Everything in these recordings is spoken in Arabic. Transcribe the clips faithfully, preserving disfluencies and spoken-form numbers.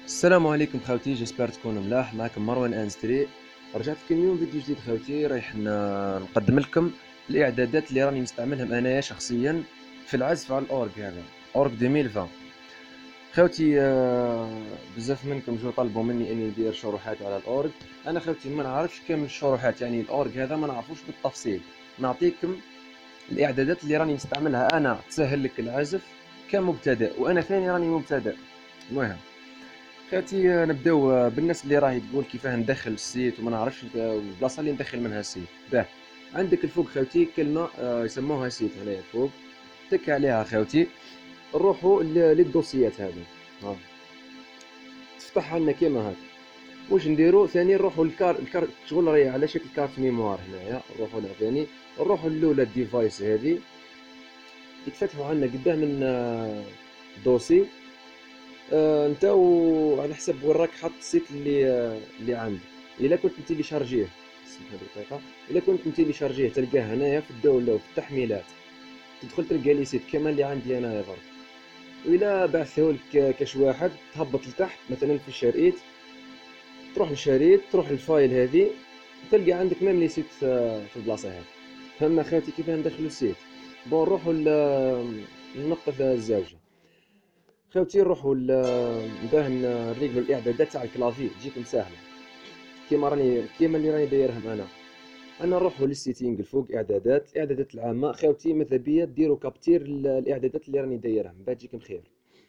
السلام عليكم خوتي، جيسبر تكونوا ملاح. معكم مروان انستري. رجعت لكم اليوم فيديو جديد خوتي. رايح ن- نقدم لكم الاعدادات اللي راني مستعملهم انايا شخصيا في العزف على الاورغ. هذا اورغ ألفين وعشرين خوتي. آه، بزاف منكم جو طلبوا مني اني ندير شروحات على الاورغ. انا خوتي ما نعرفش كامل الشروحات، يعني الاورغ هذا ما نعرفوش بالتفصيل. نعطيكم الاعدادات اللي راني نستعملها انا تسهل لك العزف كمبتدئ، وانا ثاني راني مبتدئ. المهم خالتي، آه، نبداو آه، بالناس اللي راهي تقول كيفاه ندخل السيت وما نعرفش البلاصه اللي ندخل منها السيت. باه، عندك الفوق خالتي كلمه آه، يسموها سيت. هنايا الفوق تك عليها خالتي. نروحوا ل- للدوسيات هذه. ها، تفتحها لنا كيما هكا. واش نديرو ثاني؟ نروحوا للكار الكار شغل راهي على شكل كارت ميموار. هنايا نروحوا لها ثاني. نروحوا الاولى الديفايس هذه يتفتحوا عندنا قدام من آه، دوسي. آه، انت وعلى حسب وين راك حاط السيت اللي آه، اللي عندك. الا كنت انت اللي شارجيه، اسمح لي دقيقه، الا كنت انت اللي شارجيه تلقاه هنايا في الدوله وفي التحميلات. تدخل تلقى لي سيت كما اللي عندي انا برك. والا بعثه لك كاش واحد، تهبط لتحت مثلا في الشريط، تروح للشريط، تروح للفايل هذه، تلقى عندك ميم لي سيت آه، في البلاصه هذه. فهمنا خالتي كيف ندخلوا السيت؟ بون نروحوا للنقطه الزاوجه. خاوتي نروحوا باه نريقلوا الاعدادات تاع الكلافي، تجيكم ساهله كيما راني كيما اللي راني دايرهم انا. انا نروحوا للسيتينغ الفوق، اعدادات الاعدادات العامه. خاوتي ماذا بيا ديروا كابتير الاعدادات اللي راني دايرهم باش تجيكم خير.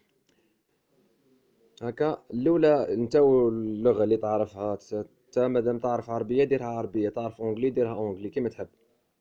هكا الاولى انت واللغه اللي تعرفها. انت مادام تعرف عربيه ديرها عربيه، تعرف اونجلي ديرها اونجلي كيما تحب.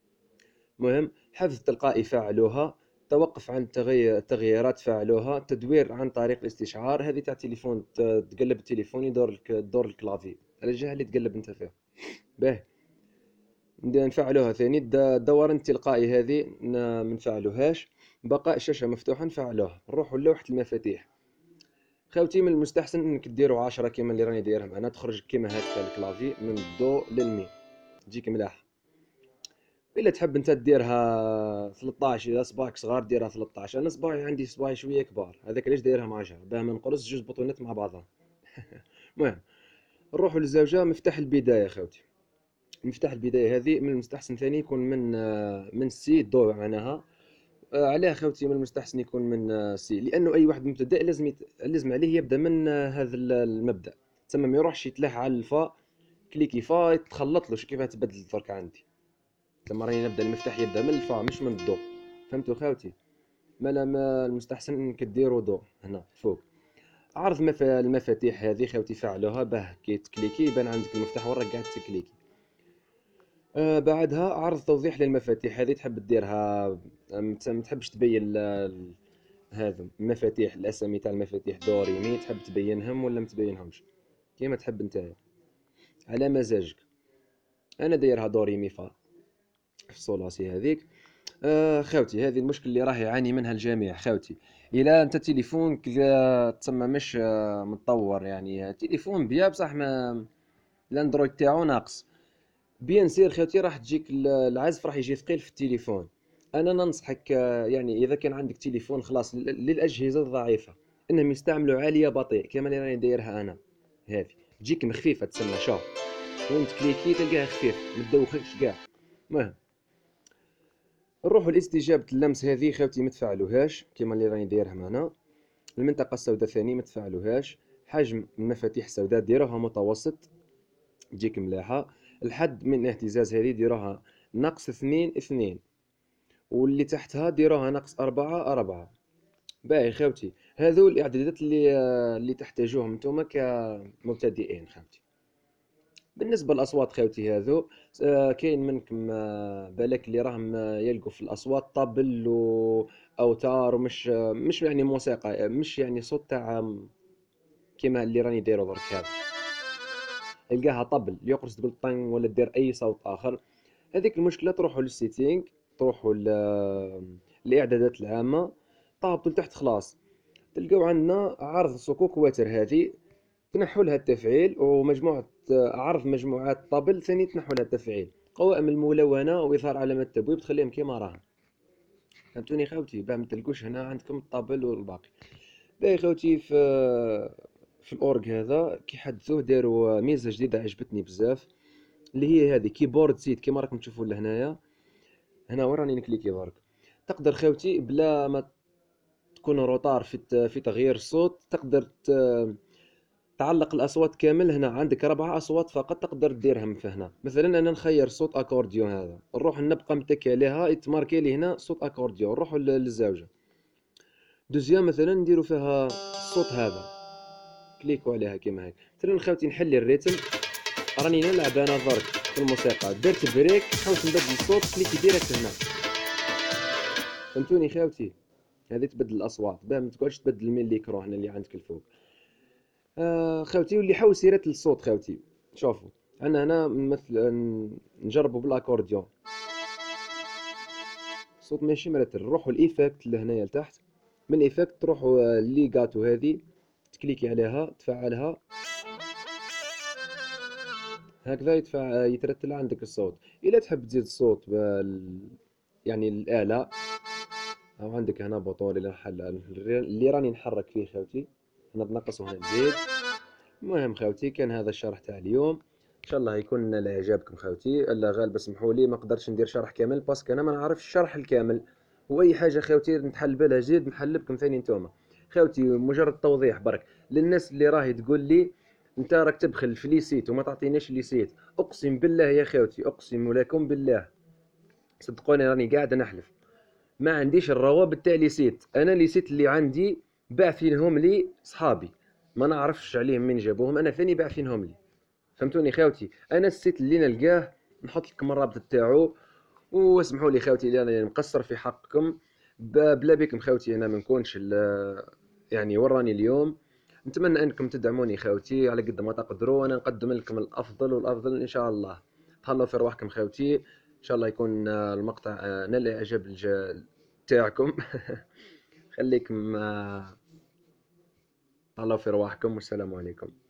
مهم حفظ تلقائي فعلوها. توقف عن التغير التغييرات فعلوها. تدوير عن طريق الاستشعار، هذه تاع التليفون، ت- تقلب التليفون يدور لك دور الكلافي على الجهه اللي تقلب انت فيها. باهي، ندير نفعلوها ثاني. الد- الدوران التلقائي هذه ن- منفعلوهاش. بقاء الشاشه مفتوحه نفعلوها. نروحوا لوحه المفاتيح. خاوتي من المستحسن انك ديروا عشرة كيما اللي راني دايرهم انا، تخرج كيما هكا الكلافي من الدو للمي، تجيك ملاح. الا تحب انت ديرها ثلاثطاش، اذا صباعك صغار ديرها ثلاثطاش. انا صباعي عندي صباعي شويه كبار، هذاك علاش دايرها مع عشرة باه ما نقرص جوج بطونات مع بعضها. المهم نروحوا للزوجه. مفتاح البدايه خوتي، مفتاح البدايه هذه من المستحسن ثاني يكون من آه، من سي دو معناها. آه، علاه خوتي من المستحسن يكون من آه، سي، لانه اي واحد مبتدئ لازم يت... لازم عليه يبدا من آه، هذا ال- المبدا. تسمى ما يروحش يتلاح على الفا، كليكي فا يتخلط له كيف تبدل درك عندي. لما راني نبدا المفتاح يبدا من الفا مش من الضو. فهمتوا خاوتي؟ ما لا ما المستحسن انك ديروا ضو هنا فوق. عرض مف... المفاتيح هذه خاوتي فعلوها باه كي تكليكي يبان عندك المفتاح وين راك قاعد تكليكي. آه بعدها عرض توضيح للمفاتيح. هذه تحب ديرها آم، ت- ما تحبش تبين ال- ال- هذا المفاتيح، الاسامي تاع المفاتيح دوري مي، تحب تبينهم ولا ما تبينهمش كيما تحب انت، على مزاجك. انا دايرها دوري مي فا في صولاسي هذيك. آه خاوتي، هذه المشكل اللي راه يعاني منها الجميع خاوتي. الى انت تليفونك آه، تسمى مش آه، متطور، يعني تليفون بيا بصح ما الاندرويد تاعو ناقص. بيان سير خاوتي راح تجيك ال- العزف راح يجي ثقيل في التليفون. انا ننصحك آه، يعني اذا كان عندك تليفون خلاص لل- للاجهزه الضعيفه انهم يستعملوا عاليه بطيء كما اللي راني دايرها انا. هذه تجيك مخفيفه، تسمى شوف وين تكليكي تلقاه خفيف ما تدوخكش كاع. المهم نروحوا لاستجابة اللمس. هذه خاوتي ما تفعلوهاش كيما اللي راني دايرهم انا. المنطقة السوداء ثاني ما تفعلوهاش. حجم المفاتيح السوداء ديروها متوسط تجيك ملاحة. الحد من الاهتزاز هذه ديروها ناقص اثنين اثنين، واللي تحتها ديروها ناقص أربعة أربعة. باهي خاوتي، هذو الإعدادات اللي اللي تحتاجوهم نتوما كمبتدئين خاوتي. بالنسبة للأصوات خاوتي هذو، آه، كاين منكم آه، بالك اللي راهم آه، يلقوا في الأصوات طبل وأوتار، ومش آه، مش يعني موسيقى، آه، مش يعني صوت تاع آم، كيما اللي راني دايره درك هذا. تلقاها طبل يقرص تقول طن ولا دير أي صوت آخر. هذيك المشكلة تروحوا للسيتينغ، تروحوا للإعدادات العامة، تهبطوا لتحت خلاص. تلقاو عندنا عرض صكوك وتر. هذه تنحوا لها التفعيل، ومجموعة عرض مجموعات طبل ثاني تنحوا لها التفعيل. قوائم الملونة وإظهار علامة التبويب تخليهم كيما راهم. فهمتوني خاوتي؟ باه ما تلقوش هنا عندكم الطبل والباقي. باهي خاوتي، في في الاورج هذا كي حدثوه داروا ميزه جديده عجبتني بزاف، اللي هي هذه كيبورد سيت كيما راكم تشوفوا لهنايا. هنا وين راني نكليكي درك، تقدر خوتي بلا ما تكون روطار في الت- في تغيير الصوت، تقدر ت- تعلق الاصوات كامل. هنا عندك ربعة اصوات فقط تقدر ديرهم في هنا. مثلا انا نخير صوت اكورديون هذا، نروح نبقى متكي عليها يتماركي لي هنا صوت اكورديون، نروحوا للزاوجه. دوزيام مثلا نديرو فيها الصوت هذا، كليكو عليها كيما هيك. مثلا خاوتي نحلي الريتم، راني نلعب انا درك في الموسيقى، درت بريك حاولت نبدل الصوت، كليكي ديريكت هنا. فهمتوني خاوتي؟ هذه تبدل الاصوات باه ما تقعدش تبدل من الميكرو هنا اللي عندك الفوق. آه خاوتي، واللي حاول سيرات الصوت خاوتي. شوفوا انا هنا مثلا نجربوا بالاكورديون، الصوت ماشي مرتل. نروحوا الايفكت لهنايا لتحت، من الايفكت تروحوا ليغاتو هذه، تكليكي عليها تفعلها هكذا، يدفع يترتل عندك الصوت. اذا تحب تزيد الصوت بال يعني الآلة، أو عندك هنا بوطون اللي نحل اللي راني نحرك فيه خاوتي، هنا تنقص وهنا تزيد. المهم خاوتي كان هذا الشرح تاع اليوم، ان شاء الله يكون نال اعجابكم خاوتي. الا غالب اسمحوا لي ما قدرتش ندير شرح كامل باسكو انا ما نعرفش الشرح الكامل. واي حاجه خاوتي نتحل بالها جديد نحل بكم ثاني نتوما خاوتي، مجرد توضيح برك للناس اللي راهي تقول لي انت راك تبخل في لي سيت وما تعطينيش لي سيت. اقسم بالله يا خاوتي، اقسم لكم بالله، صدقوني راني قاعد نحلف، ما عنديش الروابط تاع لي سيت. انا لي سيت اللي عندي باعثينهم لي صحابي، ما نعرفش عليهم من جابوهم، انا ثاني باعثينهم لي. فهمتوني خاوتي؟ انا السيت اللي نلقاه نحط لكم الرابط تاعو. واسمحوا لي خاوتي اللي انا مقصر في حقكم، بلا بكم خاوتي انا ما نكونش يعني وراني اليوم. نتمنى انكم تدعموني خاوتي على قد ما تقدروا، وانا نقدم لكم الافضل والافضل ان شاء الله. تهلاو في رواحكم خاوتي، ان شاء الله يكون المقطع نال اعجاب الج- تاعكم. خليكم، تهلاو في رواحكم والسلام عليكم.